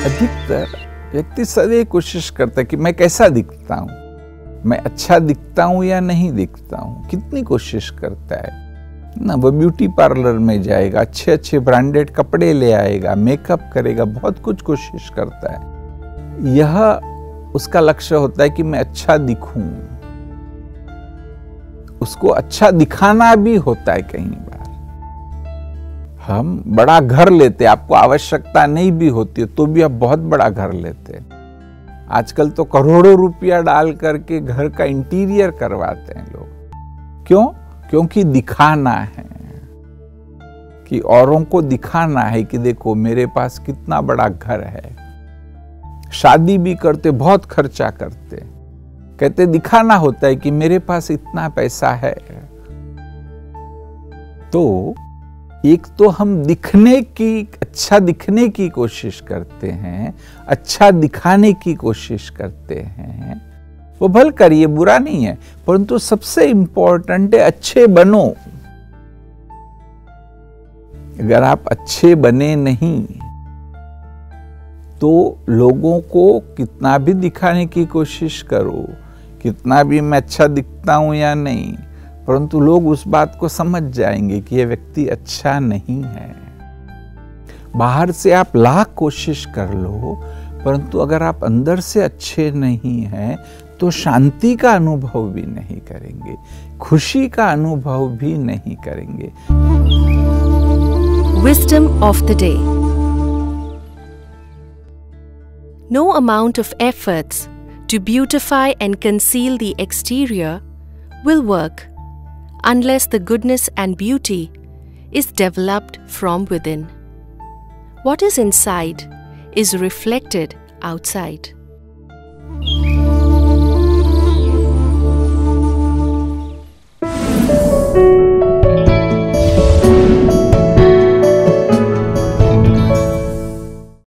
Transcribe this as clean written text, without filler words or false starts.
अधिकतर व्यक्ति सदैव कोशिश करता है कि मैं कैसा दिखता हूँ, मैं अच्छा दिखता हूँ या नहीं दिखता हूँ, कितनी कोशिश करता है ना। वो ब्यूटी पार्लर में जाएगा, अच्छे अच्छे ब्रांडेड कपड़े ले आएगा, मेकअप करेगा, बहुत कुछ कोशिश करता है। यह उसका लक्ष्य होता है कि मैं अच्छा दिखूं। उसको अच्छा दिखाना भी होता है। कई बार हम बड़ा घर लेते, आपको आवश्यकता नहीं भी होती है तो भी आप बहुत बड़ा घर लेते। आजकल तो करोड़ों रुपया डाल करके घर का इंटीरियर करवाते हैं लोग। क्यों? क्योंकि दिखाना है, कि औरों को दिखाना है कि देखो मेरे पास कितना बड़ा घर है। शादी भी करते, बहुत खर्चा करते, कहते दिखाना होता है कि मेरे पास इतना पैसा है। तो एक तो हम दिखने की, अच्छा दिखने की कोशिश करते हैं, अच्छा दिखाने की कोशिश करते हैं। वो भल करिए, बुरा नहीं है, परंतु सबसे इंपॉर्टेंट है अच्छे बनो। अगर आप अच्छे बने नहीं तो लोगों को कितना भी दिखाने की कोशिश करो, कितना भी मैं अच्छा दिखता हूं या नहीं, परंतु लोग उस बात को समझ जाएंगे कि यह व्यक्ति अच्छा नहीं है। बाहर से आप लाख कोशिश कर लो, परंतु अगर आप अंदर से अच्छे नहीं हैं तो शांति का अनुभव भी नहीं करेंगे, खुशी का अनुभव भी नहीं करेंगे। Wisdom of the day. No amount of efforts to beautify and conceal the exterior will work unless the goodness and beauty is developed from within. What is inside is reflected outside.